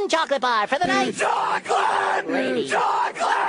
one chocolate bar for the night. Chocolate! Lady. Chocolate!